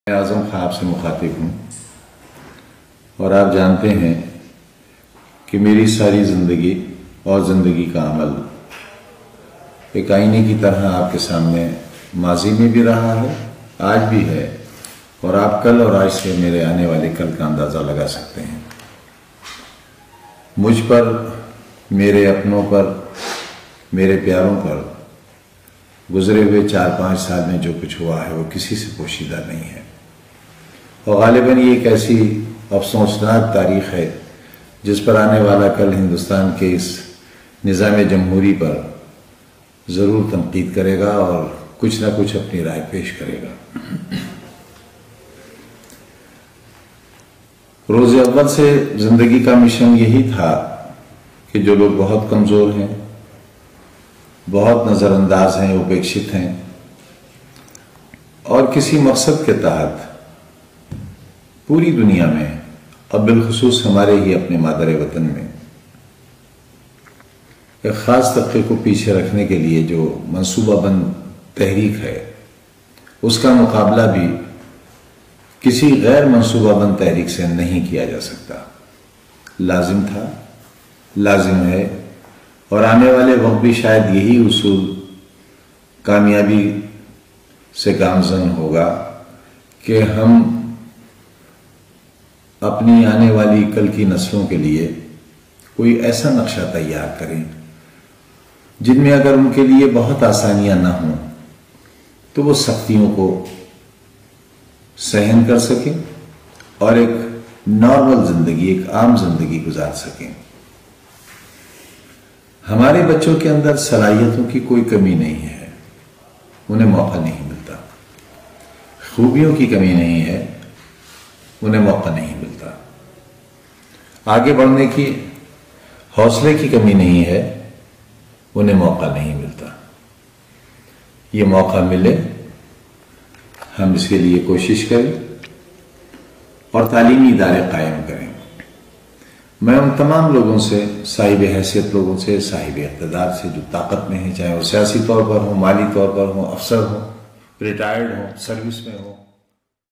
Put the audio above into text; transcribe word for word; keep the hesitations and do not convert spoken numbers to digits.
आज़म खां आपसे मुखातिब हूँ और आप जानते हैं कि मेरी सारी ज़िंदगी और ज़िंदगी का अमल एक आईने की तरह आपके सामने माजी में भी रहा है, आज भी है, और आप कल और आज से मेरे आने वाले कल का अंदाज़ा लगा सकते हैं। मुझ पर, मेरे अपनों पर, मेरे प्यारों पर गुजरे हुए चार पाँच साल में जो कुछ हुआ है वो किसी से पोशीदा नहीं है, और गालिबन ये एक ऐसी अफसोसनाक तारीख है जिस पर आने वाला कल हिंदुस्तान के इस निज़ाम जमहूरी पर ज़रूर तनकीद करेगा और कुछ ना कुछ अपनी राय पेश करेगा। रोज़ अव्वल से ज़िंदगी का मिशन यही था कि जो लोग बहुत कमज़ोर हैं, बहुत नज़रअंदाज हैं, उपेक्षित हैं और किसी मकसद के तहत पूरी दुनिया में और बिलखुसूस हमारे ही अपने मादर वतन में एक ख़ास तबके को पीछे रखने के लिए जो मंसूबाबंद तहरीक है, उसका मुकाबला भी किसी गैर मंसूबाबंद तहरीक से नहीं किया जा सकता। लाजिम था, लाजिम है और आने वाले वक्त भी शायद यही उसूल कामयाबी से गामजन होगा कि हम अपनी आने वाली कल की नस्लों के लिए कोई ऐसा नक्शा तैयार करें जिनमें अगर उनके लिए बहुत आसानियां ना हों तो वो सख्तियों को सहन कर सकें और एक नॉर्मल जिंदगी, एक आम जिंदगी गुजार सकें। हमारे बच्चों के अंदर सलाहियतों की कोई कमी नहीं है, उन्हें मौका नहीं मिलता। खूबियों की कमी नहीं है, उन्हें मौका नहीं मिलता। आगे बढ़ने की हौसले की कमी नहीं है, उन्हें मौका नहीं मिलता। ये मौका मिले, हम इसके लिए कोशिश करें और तालीमी इदारे कायम करें। मैं उन तमाम लोगों से, साहिब हैसियत लोगों से, साहिब इक़्तिदार से जो ताकत में है, चाहे वो सियासी तौर पर हो, माली तौर पर हो, अफसर हो, रिटायर्ड हो, सर्विस में हो,